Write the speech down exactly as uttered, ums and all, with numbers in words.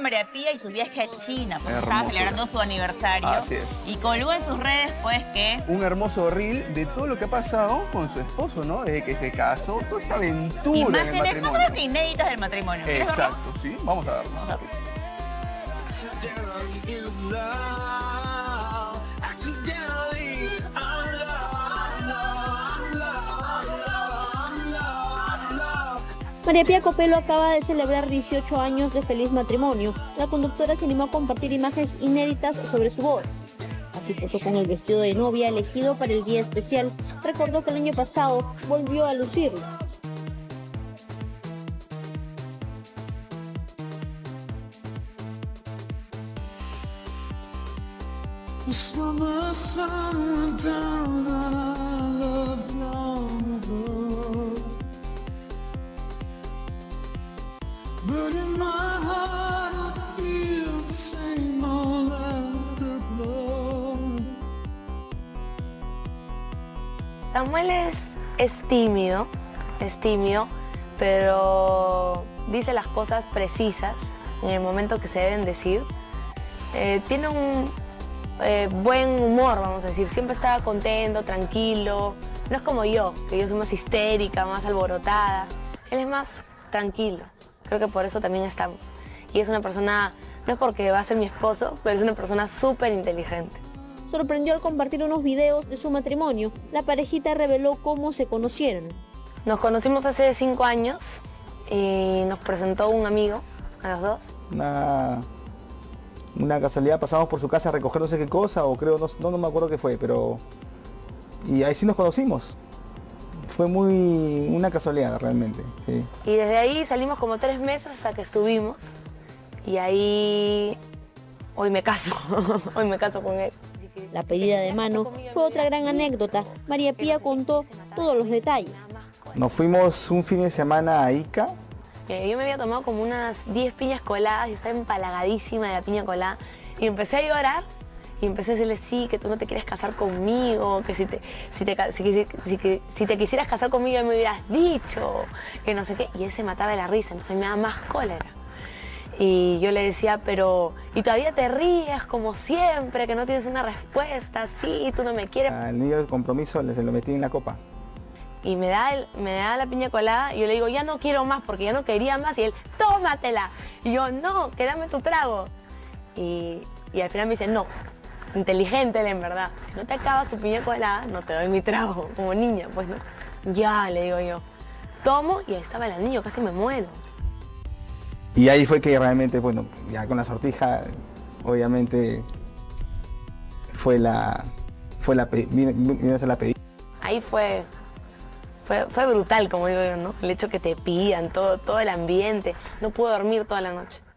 María Pía y su viaje a China, porque Hermoso. estaba celebrando su aniversario. Así es. Y colgó en sus redes, pues, que... Un hermoso reel de todo lo que ha pasado con su esposo, ¿no? Desde que se casó, toda esta aventura en el Imágenes más o matrimonio. menos que inéditas del matrimonio. ¿Quieres verlo? Exacto, sí. Vamos a verlo. Vamos a verlo. María Pía Copelo acaba de celebrar dieciocho años de feliz matrimonio. La conductora se animó a compartir imágenes inéditas sobre su boda. Así posó con el vestido de novia elegido para el día especial. Recordó que el año pasado volvió a lucirlo. But in my heart I feel the same all afterglow. Samuel es, es tímido, es tímido, pero dice las cosas precisas en el momento que se deben decir. Eh, tiene un eh, buen humor, vamos a decir, siempre está contento, tranquilo. No es como yo, que yo soy más histérica, más alborotada. Él es más tranquilo. Creo que por eso también estamos. Y es una persona, no es porque va a ser mi esposo, pero es una persona súper inteligente. Sorprendió al compartir unos videos de su matrimonio. La parejita reveló cómo se conocieron. Nos conocimos hace cinco años y nos presentó un amigo a los dos. Una, una casualidad, pasamos por su casa a recoger no sé qué cosa, o creo, no, no, no me acuerdo qué fue, pero... Y ahí sí nos conocimos. Fue muy una casualidad realmente, sí. Y desde ahí salimos como tres meses hasta que estuvimos. Y ahí... Hoy me caso, hoy me caso con él. La pedida de mano fue otra gran anécdota. María Pía contó todos los detalles. Nos fuimos un fin de semana a Ica. Eh, yo me había tomado como unas diez piñas coladas y estaba empalagadísima de la piña colada. Y empecé a llorar y empecé a decirle sí, que tú no te quieres casar conmigo, que si te, si te, si, si, si, si te quisieras casar conmigo ya me hubieras dicho, que no sé qué. Y él se mataba de la risa, entonces me daba más cólera. Y yo le decía, pero... Y todavía te ríes como siempre, que no tienes una respuesta, sí, tú no me quieres. Al niño de compromiso le se lo metí en la copa. Y me da, el, me da la piña colada y yo le digo, ya no quiero más porque ya no quería más. Y él, tómatela. Y yo, no, que dame tu trago. Y, y al final me dice, no, inteligente él en verdad. Si no te acabas tu piña colada, no te doy mi trago, como niña, pues no. Ya, le digo yo. Tomo y ahí estaba el anillo, casi me muero. Y ahí fue que realmente, bueno, ya con la sortija, obviamente, fue la... Fue la... Vino, vino a ser la pedida. Ahí fue... Fue, fue brutal, como digo yo, ¿no? El hecho que te pidan, todo, todo el ambiente. No pude dormir toda la noche.